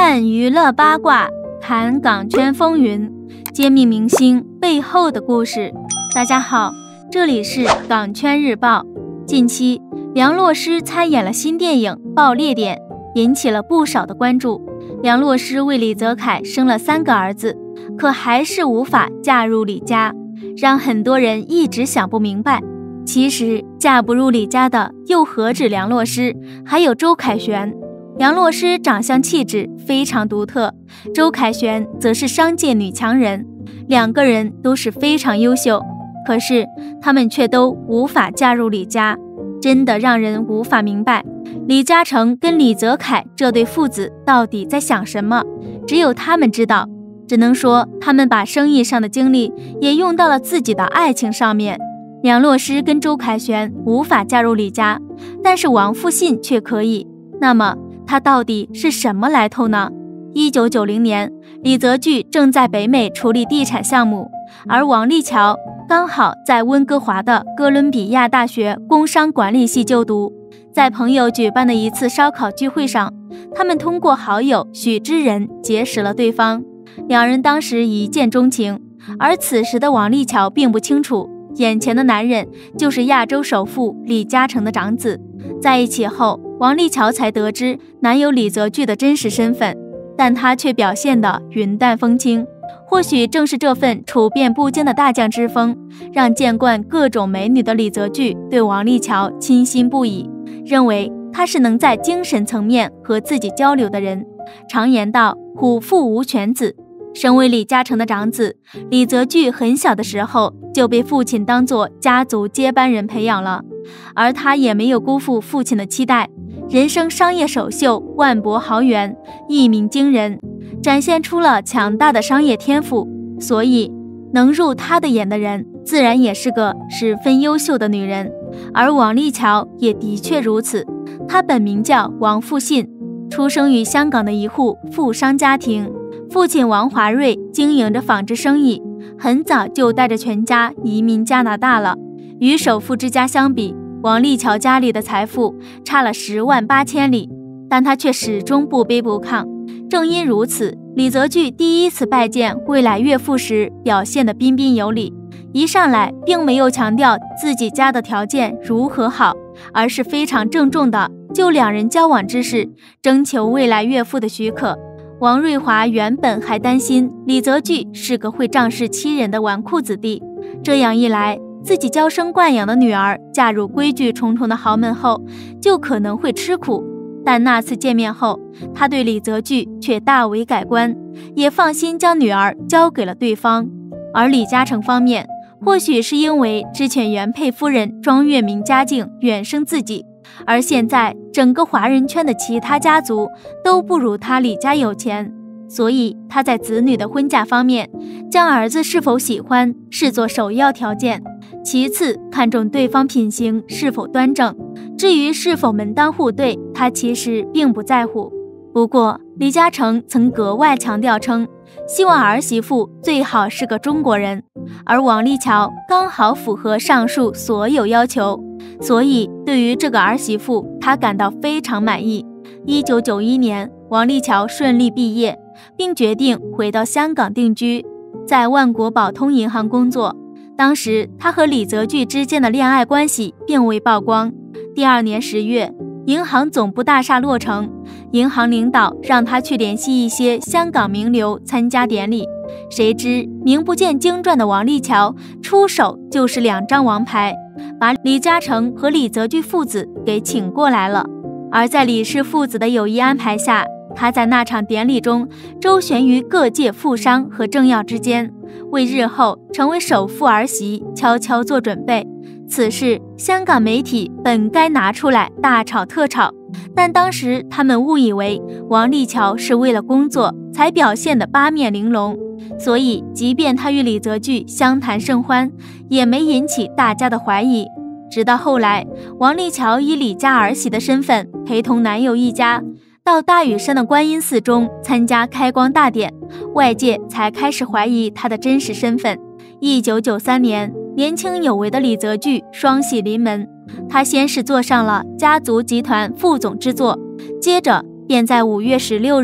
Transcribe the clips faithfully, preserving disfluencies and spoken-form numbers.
看娱乐八卦，谈港圈风云，揭秘明星背后的故事。大家好，这里是港圈日报。近期梁洛施参演了新电影《爆裂点》，引起了不少的关注。梁洛施为李泽楷生了三个儿子，可还是无法嫁入李家，让很多人一直想不明白。其实嫁不入李家的又何止梁洛施，还有周凯旋。梁洛施长相气质非常独特，周凯旋则是商界女强人，两个人都是非常优秀，可是他们却都无法嫁入李家，真的让人无法明白李嘉诚跟李泽楷这对父子到底在想什么，只有他们知道。只能说他们把生意上的精力也用到了自己的爱情上面。梁洛施跟周凯旋无法嫁入李家，但是王复信却可以，那么他到底是什么来头呢？一九九零年，李泽钜正在北美处理地产项目，而王立桥刚好在温哥华的哥伦比亚大学工商管理系就读。在朋友举办的一次烧烤聚会上，他们通过好友许知仁结识了对方，两人当时一见钟情。而此时的王立桥并不清楚，眼前的男人就是亚洲首富李嘉诚的长子。在一起后，王立桥才得知男友李泽钜的真实身份，但他却表现得云淡风轻。或许正是这份处变不惊的大将之风，让见惯各种美女的李泽钜对王立桥倾心不已，认为他是能在精神层面和自己交流的人。常言道，虎父无犬子。身为李嘉诚的长子，李泽钜很小的时候就被父亲当作家族接班人培养了，而他也没有辜负父亲的期待，人生商业首秀万博豪园，一鸣惊人，展现出了强大的商业天赋，所以能入他的眼的人自然也是个十分优秀的女人。而王立桥也的确如此，她本名叫王复信，出生于香港的一户富商家庭，父亲王华瑞经营着纺织生意，很早就带着全家移民加拿大了。与首富之家相比，王立桥家里的财富差了十万八千里，但他却始终不卑不亢。正因如此，李泽钜第一次拜见未来岳父时表现得彬彬有礼，一上来并没有强调自己家的条件如何好，而是非常郑重地就两人交往之事征求未来岳父的许可。王瑞华原本还担心李泽钜是个会仗势欺人的纨绔子弟，这样一来，自己娇生惯养的女儿嫁入规矩重重的豪门后，就可能会吃苦。但那次见面后，他对李泽钜却大为改观，也放心将女儿交给了对方。而李嘉诚方面，或许是因为之前原配夫人庄月明家境远胜自己，而现在整个华人圈的其他家族都不如他李家有钱，所以他在子女的婚嫁方面，将儿子是否喜欢视作首要条件，其次看重对方品行是否端正，至于是否门当户对，他其实并不在乎。不过李嘉诚曾格外强调称，希望儿媳妇最好是个中国人，而王立桥刚好符合上述所有要求，所以对于这个儿媳妇，他感到非常满意。一九九一年，王立桥顺利毕业，并决定回到香港定居，在万国宝通银行工作。当时他和李泽钜之间的恋爱关系并未曝光。第二年十月，银行总部大厦落成，银行领导让他去联系一些香港名流参加典礼，谁知名不见经传的王立桥出手就是两张王牌，把李嘉诚和李泽钜父子给请过来了。而在李氏父子的有意安排下，他在那场典礼中周旋于各界富商和政要之间，为日后成为首富儿媳悄悄做准备。此事香港媒体本该拿出来大炒特炒，但当时他们误以为王立桥是为了工作才表现得八面玲珑，所以即便他与李泽钜相谈甚欢，也没引起大家的怀疑。直到后来，王立桥以李家儿媳的身份陪同男友一家到大屿山的观音寺中参加开光大典，外界才开始怀疑他的真实身份。一九九三年，年轻有为的李泽钜双喜临门，他先是坐上了家族集团副总之座，接着便在五月十六日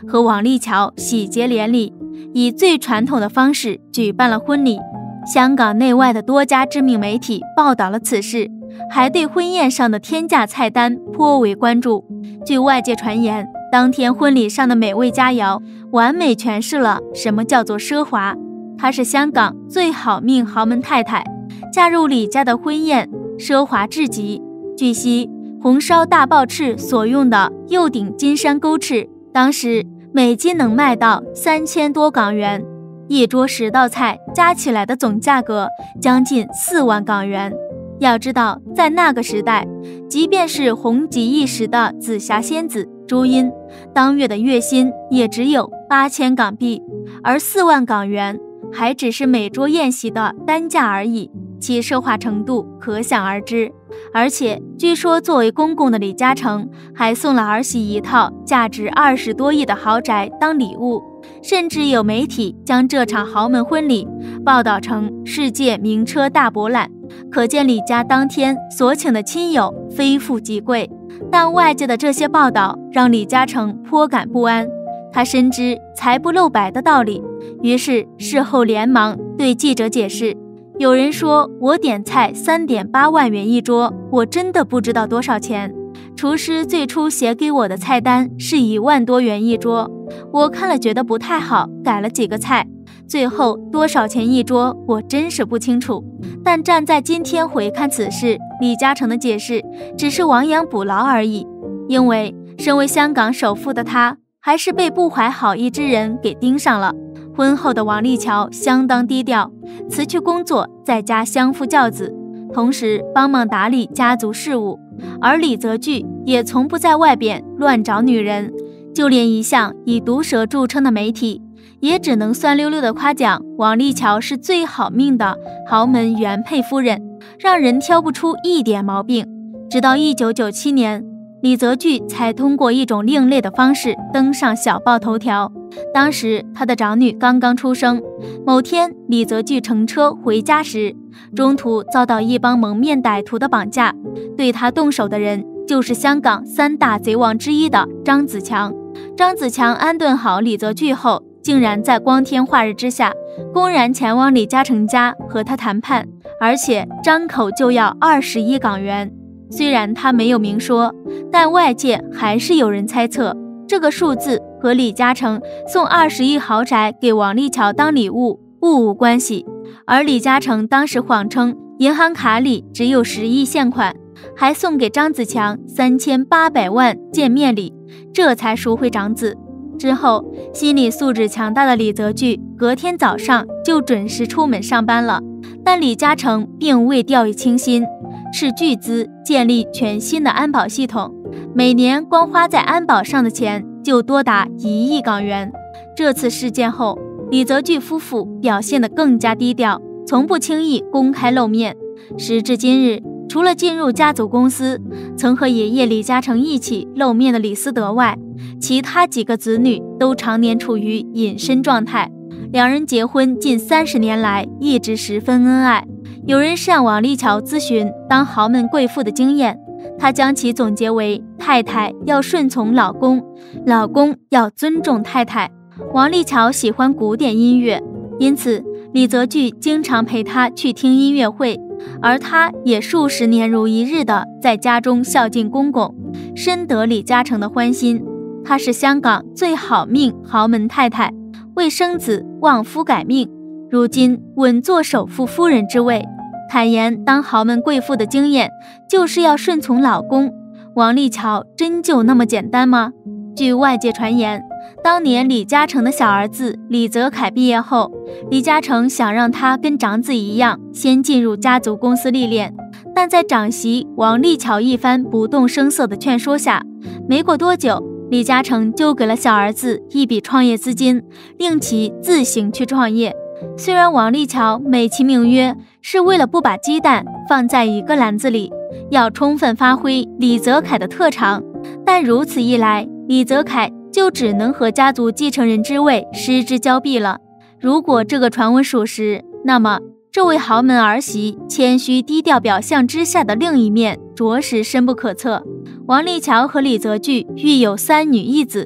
和王立桥喜结连理，以最传统的方式举办了婚礼。香港内外的多家知名媒体报道了此事，还对婚宴上的天价菜单颇为关注。据外界传言，当天婚礼上的美味佳肴完美诠释了什么叫做奢华。她是香港最好命豪门太太，嫁入李家的婚宴奢华至极。据悉，红烧大爆翅所用的釉顶金山沟翅，当时每斤能卖到三千多港元，一桌十道菜加起来的总价格将近四万港元。要知道，在那个时代，即便是红极一时的紫霞仙子朱茵，当月的月薪也只有八千港币，而四万港元还只是每桌宴席的单价而已，其奢华程度可想而知。而且据说作为公公的李嘉诚还送了儿媳一套价值二十多亿的豪宅当礼物，甚至有媒体将这场豪门婚礼报道成世界名车大博览，可见李家当天所请的亲友非富即贵。但外界的这些报道让李嘉诚颇感不安，他深知财不露白的道理，于是事后连忙对记者解释，有人说我点菜 三点八万元一桌，我真的不知道多少钱。厨师最初写给我的菜单是一万多元一桌，我看了觉得不太好，改了几个菜，最后多少钱一桌我真是不清楚。但站在今天回看此事，李嘉诚的解释只是亡羊补牢而已。因为身为香港首富的他，还是被不怀好意之人给盯上了。婚后的王立桥相当低调，辞去工作，在家相夫教子，同时帮忙打理家族事务。而李泽钜也从不在外边乱找女人，就连一向以毒舌著称的媒体，也只能酸溜溜地夸奖王立桥是最好命的豪门原配夫人，让人挑不出一点毛病。直到一九九七年，李泽钜才通过一种另类的方式登上小报头条。当时他的长女刚刚出生，某天李泽钜乘车回家时，中途遭到一帮蒙面歹徒的绑架，对他动手的人就是香港三大贼王之一的张子强。张子强安顿好李泽钜后，竟然在光天化日之下公然前往李嘉诚家和他谈判，而且张口就要二十亿港元。虽然他没有明说，但外界还是有人猜测，这个数字和李嘉诚送二十亿豪宅给王立桥当礼物不无关系。而李嘉诚当时谎称银行卡里只有十亿现款，还送给张子强三千八百万见面礼，这才赎回长子。之后，心理素质强大的李泽钜隔天早上就准时出门上班了，但李嘉诚并未掉以轻心，斥巨资建立全新的安保系统，每年光花在安保上的钱就多达一亿港元。这次事件后，李泽钜夫妇表现得更加低调，从不轻易公开露面。时至今日，除了进入家族公司，曾和爷爷李嘉诚一起露面的李思德外，其他几个子女都常年处于隐身状态。两人结婚近三十年来一直十分恩爱。有人向王立桥咨询当豪门贵妇的经验，他将其总结为：太太要顺从老公，老公要尊重太太。王立桥喜欢古典音乐，因此李泽钜经常陪他去听音乐会，而他也数十年如一日的在家中孝敬公公，深得李嘉诚的欢心。她是香港最好命豪门太太，为生子望夫改命，如今稳坐首富夫人之位。坦言当豪门贵妇的经验就是要顺从老公，王立桥真就那么简单吗？据外界传言，当年李嘉诚的小儿子李泽楷毕业后，李嘉诚想让他跟长子一样先进入家族公司历练，但在长媳王立桥一番不动声色的劝说下，没过多久，李嘉诚就给了小儿子一笔创业资金，令其自行去创业。虽然王立桥美其名曰是为了不把鸡蛋放在一个篮子里，要充分发挥李泽楷的特长，但如此一来，李泽楷就只能和家族继承人之位失之交臂了。如果这个传闻属实，那么这位豪门儿媳谦虚低调表象之下的另一面着实深不可测。王立桥和李泽钜育有三女一子，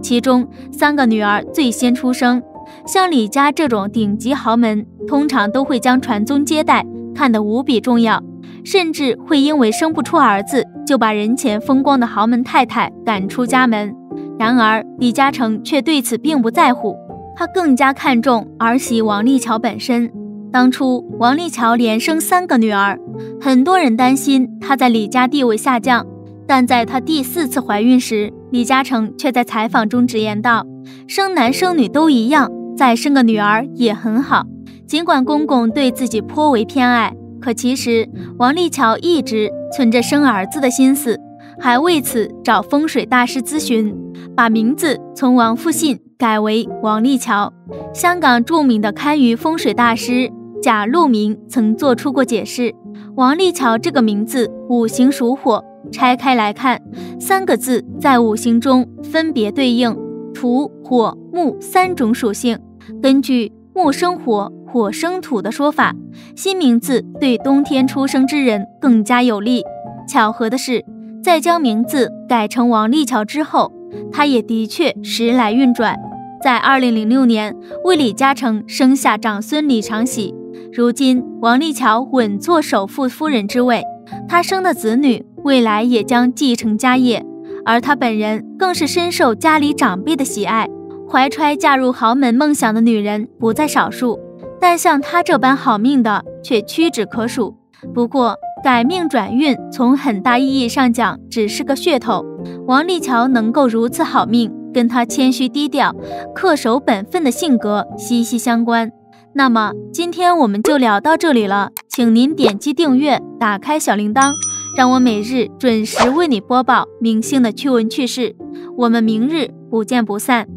其中三个女儿最先出生。像李家这种顶级豪门，通常都会将传宗接代看得无比重要，甚至会因为生不出儿子，就把人前风光的豪门太太赶出家门。然而李嘉诚却对此并不在乎，他更加看重儿媳王丽乔本身。当初王丽乔连生三个女儿，很多人担心她在李家地位下降，但在她第四次怀孕时，李嘉诚却在采访中直言道，生男生女都一样，再生个女儿也很好。尽管公公对自己颇为偏爱，可其实王丽乔一直存着生儿子的心思，还为此找风水大师咨询，把名字从王复信改为王丽乔。香港著名的堪舆风水大师贾路明曾做出过解释，王丽乔这个名字五行属火，拆开来看，三个字在五行中分别对应土、火、木三种属性。根据木生火，火生土的说法，新名字对冬天出生之人更加有利。巧合的是，在将名字改成王丽乔之后，他也的确时来运转，在二零零六年为李嘉诚生下长孙李长喜。如今王丽乔稳坐首富夫人之位，她生的子女未来也将继承家业，而她本人更是深受家里长辈的喜爱。怀揣嫁入豪门梦想的女人不在少数，但像她这般好命的却屈指可数。不过改命转运从很大意义上讲只是个噱头，王丽乔能够如此好命，跟她谦虚低调、恪守本分的性格息息相关。那么今天我们就聊到这里了，请您点击订阅，打开小铃铛，让我每日准时为你播报明星的趣闻趣事。我们明日不见不散。